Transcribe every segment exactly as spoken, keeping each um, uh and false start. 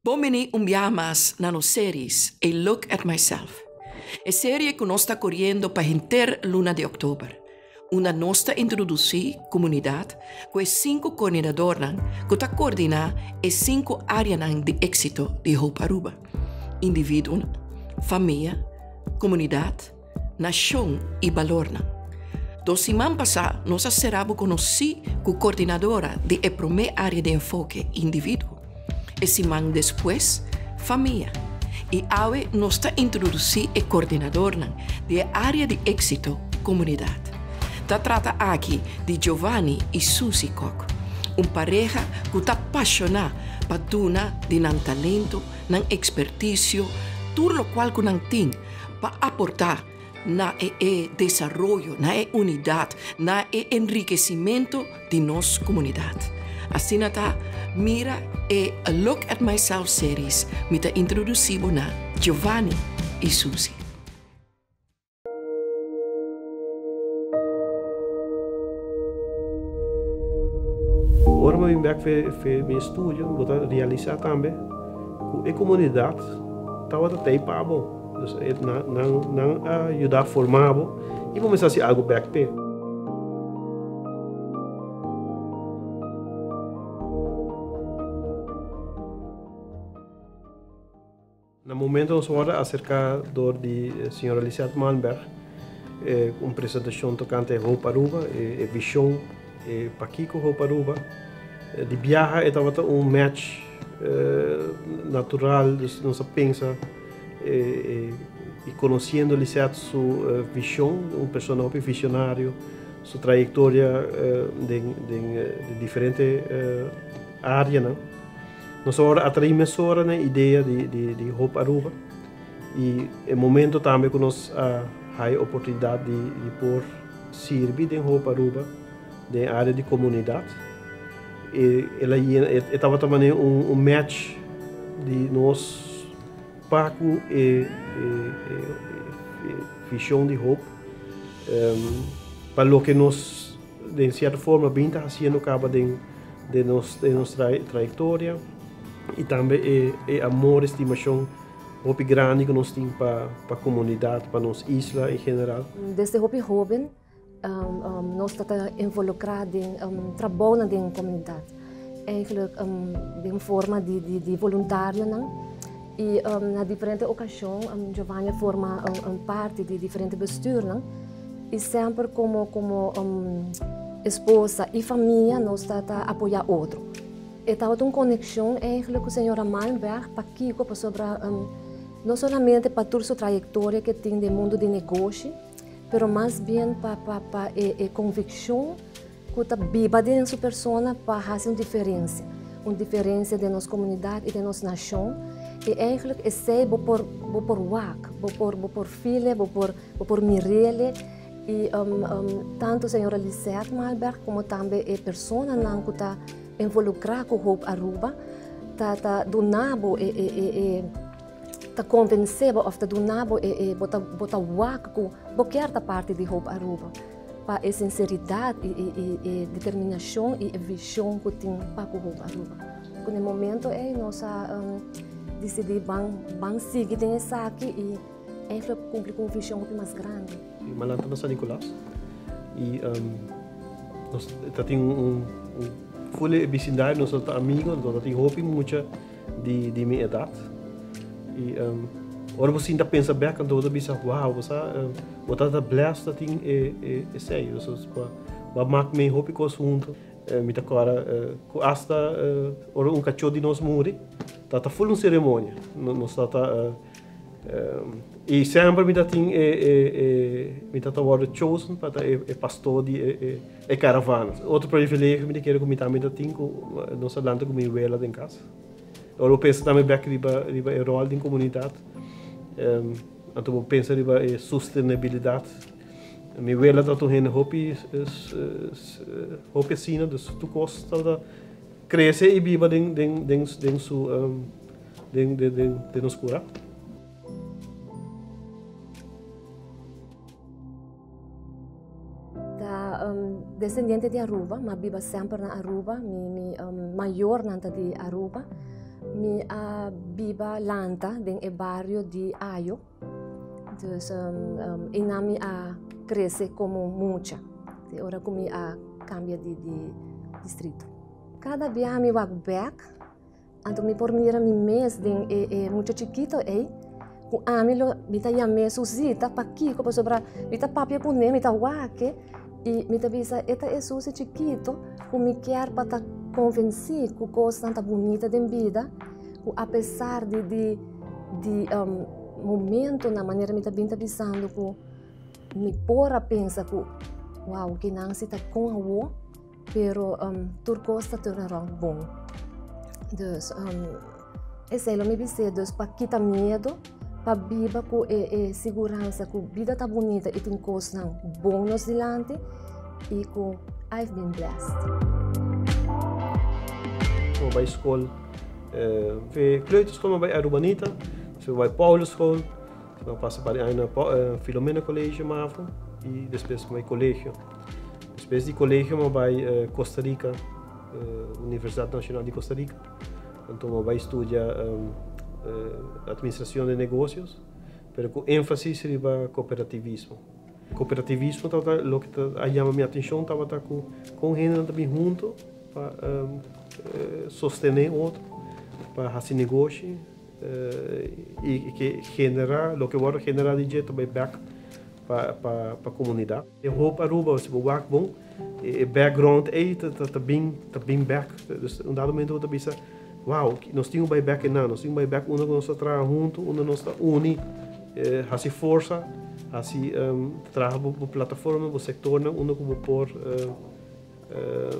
Bomini un día más nano series A Look at Myself. E serie que nos está correndo para inter luna de outubro. Una nostra introduci comunidade com os cinco coordenadores que está coordenando as cinco áreas de êxito de Hope Aruba. Indivíduo, família, comunidade, nação e valor. Dos semana passada, nós seremos conhecidos como coordenadora de a primeira área de enfoque indivíduo. E semana depois, família. E hoje nós está introduzindo a coordenadora de a área de êxito comunidade. Ta trata aqui de Giovanni e Suzy Koch, uma pareja que está apaixonada para donar de nan talento, nan expertise, tudo o qual que nan tem para aportar na e, e desenvolvimento, na e unidade, na e enriquecimento de nossa comunidade. Assim tá, mira e A Look at Myself series me ta introduzido na Giovanni e Suzy. Ora eu vim para meu estúdio, vou realizar também a comunidade estava até para bom, não não ajudar a formar e vamos fazer algo back pay. No momento nós vamos acerca do de senhora Lisette Malmberg, eh, uma apresentação tocante a Hope Aruba, e eh, visão eh, para Kiko Hope Aruba. De viagem estava um match eh, natural, nós pensa eh, e conhecendo Lisette sua uh, visão, um personagem visionário, sua trajetória uh, de, de, de diferentes uh, áreas, não? Nós agora atraímos agora na ideia de, de, de Hope Aruba e no momento também que nós uh, temos a oportunidade de, de pôr servir em Hope Aruba, na área de comunidade. E ela estava também um, um match de nós Paco e, e, e, e visão de Hope um, para o que nós de certa forma bem está fazendo acaba de de nos de nossa trajetória e também é, é amor e estimação Hope grande que nós temos para para a comunidade, para nossa isla em geral. Desde Hope Jovem Um, um, nós estamos involucrados em um, trabalho na comunidade, eigenlijk um, de forma de, de, de voluntário, não? E um, na diferentes ocasiões, um, Giovanni forma um, um parte de diferentes bestuur, não? E sempre como como um, esposa e família nós estamos a apoiar outro. E estava uma conexão eigenlijk com a senhora Malmberg para Kiko, para sobre um, não somente para toda a sua trajetória que tem no mundo de negócio, pero mais bem para pa, pa, a convicção que está viva dentro da sua pessoa para fazer uma diferença, uma diferença de nossa comunidade e de nossa nação. E eigenlijk é sei vou por vou por Wak, vou por vou por filha, vou por vou por Mirelle e um, um, tanto a senhora Lisette Malmberg como também a pessoa que está involucrada com Hope Aruba, está tá donando e, e, e, e ta convenceva of ta donavo e e bota bota wak ko qualquer parte de Hope Aruba para a sinceridade e, e, e determinação e a visão que tem para Hope Aruba. No momento é nossa um, decidir bang bang seguir nessa aqui e é para cumprir com uma visão mais grande. Malanta na São Nicolás e um, nós tem um, um full vecindário, nós temos amigos, nós temos Hope muita de de minha idade. E um, ora você ainda pensa bem quando você pensa, uau, você você está blessed assim é é sério, você vai marcar meio Hope com assunto, me tá agora com hasta ora um cachorro de nós morre, tá tá full uma cerimônia, nós tá tá e sempre me tá tem é é me tá agora chosen para é pastor de é é caravana. Outro privilégio me quero comentar me tá tem com nossa landa com minha vela em casa. Eu penso também que riba riba é rol da comunidade. Um, então eu penso riba é sustentabilidade. Me vela da tu hen hopi hopi sina dos tu costa da crescer e viva den den den den su um, den den den den nos cura. Da um, descendente de Aruba, mas viva sempre na Aruba, mi mi um, maior nanta de Aruba. mi a biba lanta den e barrio de Ayo. Dus um, um, ina mi a cresce como mucha. E ora mi a cambia de, de distrito. Cada dia mi walk back, anto mi por mira mi mes den e, e mucho chiquito ei. Ku amilo mita yame susita pakiko pa sobra mita papia pune mita wake e mita bisa eta é susi chiquito ku mi quer para convencer ku coisa tanta bonita de vida ku apesar de de de um, momento na maneira mita binta bisando ku mi pora pensa ku wow que não se tá com a pero um, tur costa tornará bom. Dus um, esse é o meu desejo, dus para quitar medo, para viver com e, e segurança, com vida tá bonita e tem coisas boas dilante e com I've been blessed. Como bij school, we kleuterschool bij Arubanita, we bij Paulusschool, we passen bij een Filomena College MAVO e depois bij colégio. Depois die colégio bij Costa Rica, Universidade Nacional de Costa Rica. Então vai estudar um, uh, administração de negócios, pero com ênfase em cooperativismo. Cooperativismo tá o que tá chama minha atenção, tava tá com com gente também junto para um, uh, sostener outro, para fazer negócio uh, e que generar, o que vai generar de jeito bem back para para para comunidade. Eu vou para Aruba, se vou bom, e background aí tá tá bem tá bem back, dus um dado momento eu também wow, nós tínhamos um back não, nós tínhamos um back onde nós trabalhamos junto, onde nós está uni, eh, assim força, assim um, trabalho para plataforma, para sector, onde como por uh, uh,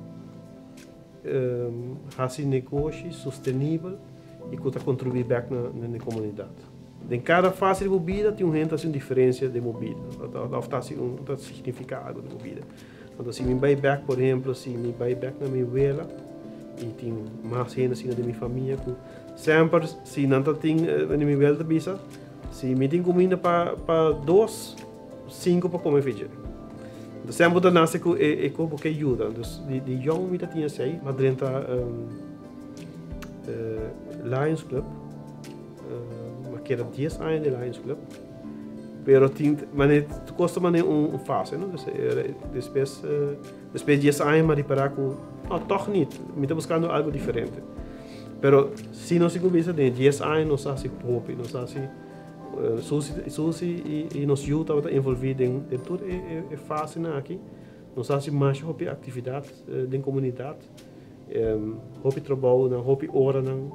um, assim negócio sustentável e que está contribuir back na, na comunidade. Em cada fase de vida tem um gente assim diferença de vida, of tá assim um tá significado de vida. Então se me vai back, por exemplo, se me vai back na minha vela e tem mais gente assim da minha família que sempre se não tem na minha vela bisa, se me tem comida para para dois, cinco para comer feijão. Então sempre da nasce que é é como que ajuda. Então de de jong me tinha sei, mas dentro um, uh, Lions Club, uh, que era dez anos de Lions Club. Pero tinha, mas custa mané um, um fase, não? Depois, uh, depois de dez anos, mas reparar que, oh, toch niet, me está buscando algo diferente. Pero se não se começa de dez anos, não se hope, não se Susi e e nos ajuda a envolver em em tudo é é fase na aqui, não se mais hope atividades da comunidade, hope trabalho, não hope hora não,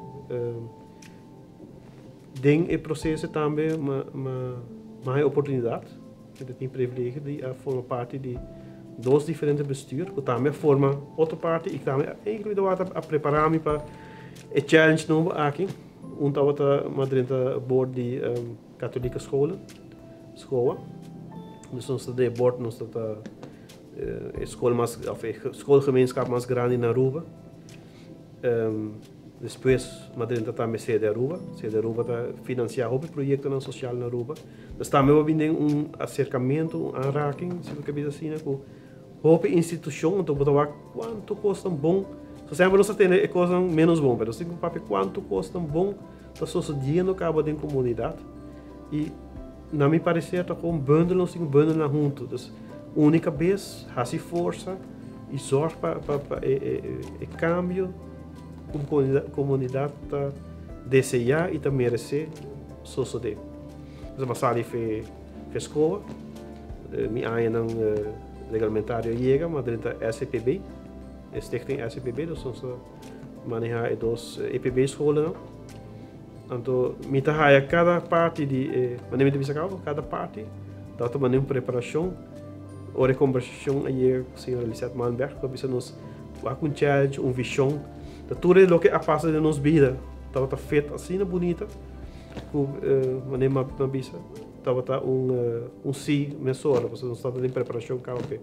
den é processo também, ma ma mais oportunidade, que tem privilégio de formar parte de dois diferentes bestuur, que também forma outra parte e também eigenlijk a preparar-me para o challenge novo aqui, onde eu estou dentro board de um, katholieke scholen, scholen. Dus ons de board ons dat uh, school mas of schoolgemeenschap mais grande na Aruba. Um, depois Madrid também sede Aruba, sede Aruba tá financiar o projeto na social na Aruba. Dus também vai vir um acercamento, um aanraking, se você quer assim, com a instituição, então botar quanto custa bom. So sempre nós temos coisas menos bom, mas assim papo quanto custa bom, tá sucedendo cabo da comunidade. E na minha parecer tá com bundle nós temos bundle na junto, dus única vez, hace força e zorg para para e cambio como comunidade tá desejar e tá merecer suceder. Dus mas ali fe fe escola, me aí não regulamentário chega, mas dentro da S P B, Stichting S P B, dus ons manejar dos E P B scholen não. Então, me tá cada parte de, mas nem me bisa cada parte, dá também uma preparação, ou conversação aí com o senhor Lisette Malmberg, que bisa nos com um challenge, um visão, da tudo o que a passa de nos vida, tava tá feito assim na bonita, com mas nem uma bisa, tava tá um um si mesora, você não está em preparação cá o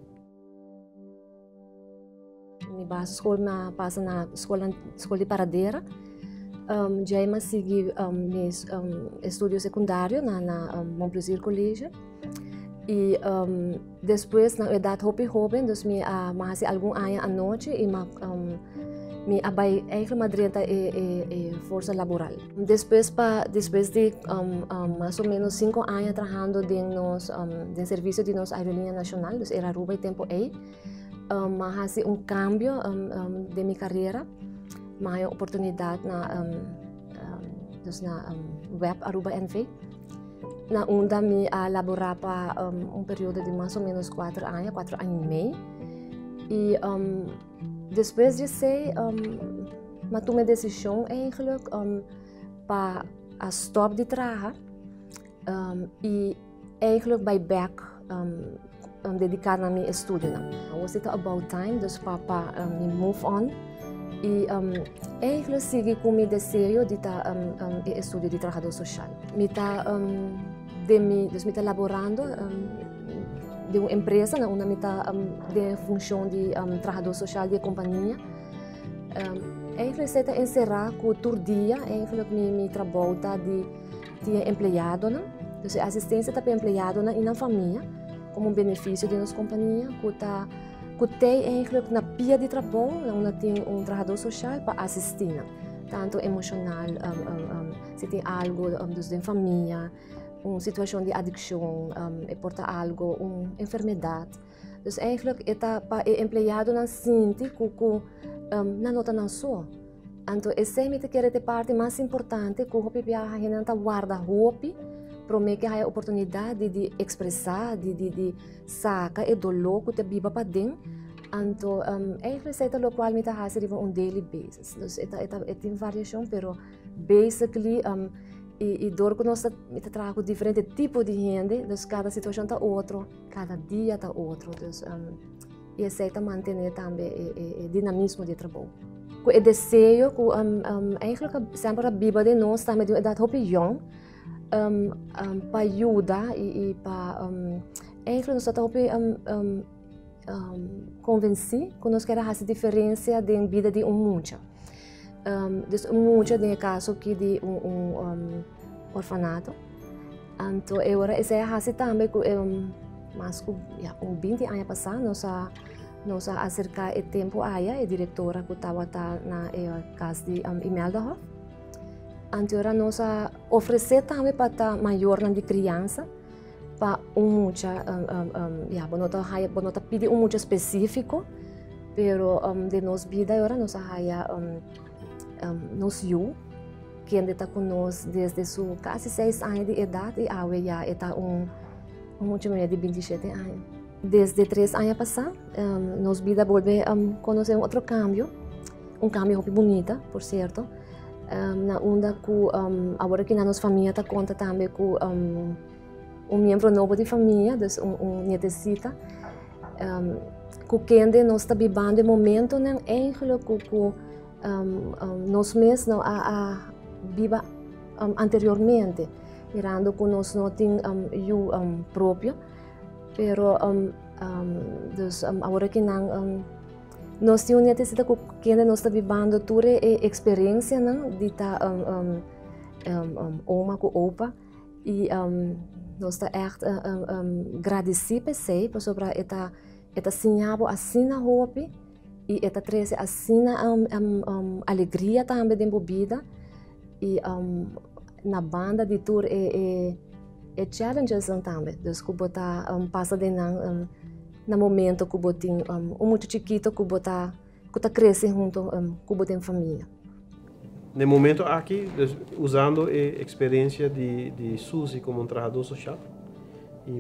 minha base escola na passa na escola escola de paradeira. Um, já eu segui um, meus um, estudos secundários na, na um, Montplaisir College e um, depois na idade hopi jovem, dus me uh, mais algum ano à noite e me um, me abay eigenlijk maar trinta e, e, e força laboral. Después pa después de um, um, más o menos cinco años trabajando en nos um, de servicio de nos aerolínea nacional, dus era Aruba y Tempo A, um, hace un cambio um, um, de mi carrera, mais oportunidade na um, um, dus na um, web Aruba N V. Na onda me a laborar para um, um período de mais ou menos quatro anos, quatro anos e meio. E um, depois de ser, um, mas tomei a decisão eigenlijk um, para a stop de trabalho um, e eigenlijk bij back um, um, dedicar a meu estudo. I was it about time, dus para um, me move on. E um, eigenlijk segui com meu desejo de estar um, um, e estudo de trabalhador social. Me tá um, de me, dus me tá laborando um, de uma empresa, na onde me tá um, de função de um, trabalhador social de companhia. Um, eigenlijk se tá encerrar com todo dia, eigenlijk me me trabalho tá de de empregado, né? Dus a assistência tá para empregado na na família, como um benefício de nossa companhia, que tá que tem eigenlijk na pia de trabalho, onde tem um trabalhador social para assistir, tanto emocional, um, um, um, se tem algo um, dus de família, uma situação de adicção, um, e porta algo, uma enfermidade. Dus eigenlijk é para o empregado não sentir que um, não nota não só. Então, esse é a parte mais importante que o hopi a gente guarda hopi, para que a oportunidade de expressar, de de de sacar e dolor que te biba para dentro. Então, um, é receita lo qual me tá fazendo um daily basis. Dus é é tem variação, pero basically um, e, e dor que nós me trago com diferente tipo de gente, dus cada situação tá outro, cada dia tá outro, dus um, e aceita manter também o dinamismo de trabalho. Com o desejo, com um, um, eigenlijk sempre a biba de nós também de idade hopi young, um, um, para ajudar e, e para um, eigenlijk nós tá hopi um, um, um, convencer que nós queremos fazer diferença de vida de um mundo. Um, dus um mundo no caso aqui de um, um, um orfanato. Então, eu era esse é também que um, mas com yeah, um vinte anos passado nós a nós a acercar o tempo aí a diretora que estava na casa de um, Imelda Hoff. Então, era nós a oferecer também para estar maior na de criança para um mundo um, um, yeah, bonota haya bonota pedir um mundo específico, pero um, de nos vida agora nós haya um, um, nos you que ainda está conosco desde su quase seis anos de idade e agora já está um um mundo menor de vinte e sete anos. Desde três anos passados, um, nos vida volve a um, conhecer um outro cambio, um cambio muito bonito, por certo, um, na onda que um, agora que na nossa família está conta também com um, um membro novo de família, dus um, um netecita, um, que quem nós está vivendo momento não é que que um, um, nós mesmos não a, a viva um, anteriormente, mirando que nós não temos um, eu um, próprio, pero um, um, dus um, agora que não um, nós temos necessidade que quem nós está vivendo toda a experiência não de estar um, um, um, oma com opa e um, nós está echt um, um, agradecer por você sobre esta esta sinal assim na roupa e esta traz assim um, um, um, alegria também de bebida e um, na banda de tour e, e, e challenges também, dus que bota um, passa de nan um, na momento que botin um, um muito chiquito que bota que tá cresce junto um, que botin família. No momento aqui, usando a experiência de de Suzy como um trabalhador social e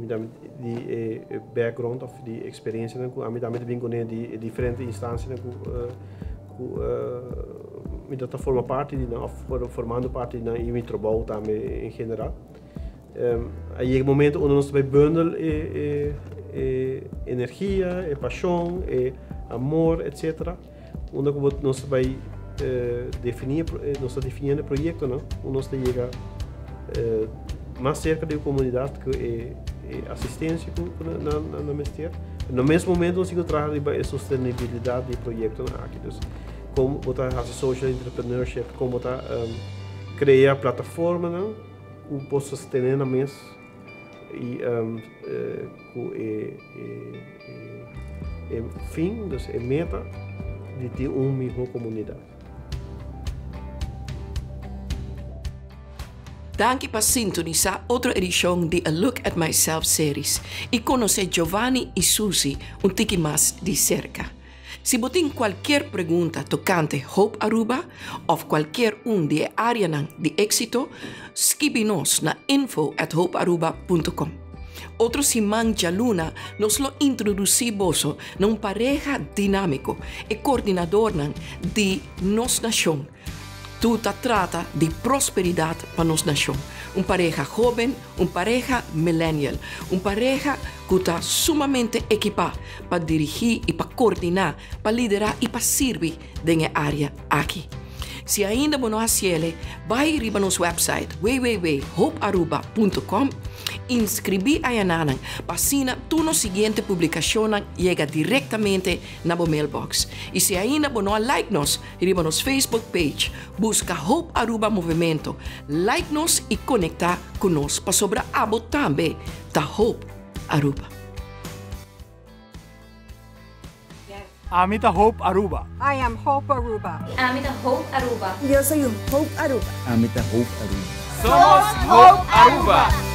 de, de background of de experiência que a mim também vem com de diferentes instâncias que me dá forma parte de não formando parte de e me trabalho também em geral. Aí é o momento onde nós vai bundle e, e, e energia, e paixão, e amor, etcétera. Onde nós vai Uh, definir, nós estamos definindo o projeto, não? Nós chega uh, mais cerca da comunidade que é, é assistência na, na, na ministério. No mesmo momento, nós temos que trabalhar a sustentabilidade do projeto aqui. Então, como botar a social entrepreneurship, como botar um, criar plataforma, não? Que possa sustentar na mesa e um, uh, que é, é, é, é fim, então, é meta de ti un mismo comunidad. Danke por sintonizar otra edición de A Look at Myself series y conocer Giovanni y Susie un tiki más de cerca. Si vos tienen cualquier pregunta tocante Hope Aruba o cualquier un de área de éxito, escríbenos na info at hope aruba punto com. Otro Simán Luna nos lo introducimos a un pareja dinámico y coordinador de nos nación. Tudo trata de prosperidad para nuestra nación. Una pareja joven, una pareja millennial, una pareja que está sumamente equipada para dirigir y para coordinar, para liderar y para servir en la área aquí. Si ainda não haciele, vai ir a nosso website w w w ponto hope aruba ponto com, inscrever a Yananan, para assim tu no seguinte publicação chega diretamente na sua mailbox. E se ainda não like nos, ir a nosso Facebook page, busca Hope Aruba Movimento, like nos e conectar conosco para sobre abo também da Hope Aruba. Amita Hope Aruba. I am Hope Aruba. Amita Hope Aruba. Yo soy un Hope Aruba. Amita Hope Aruba. Somos Hope Aruba.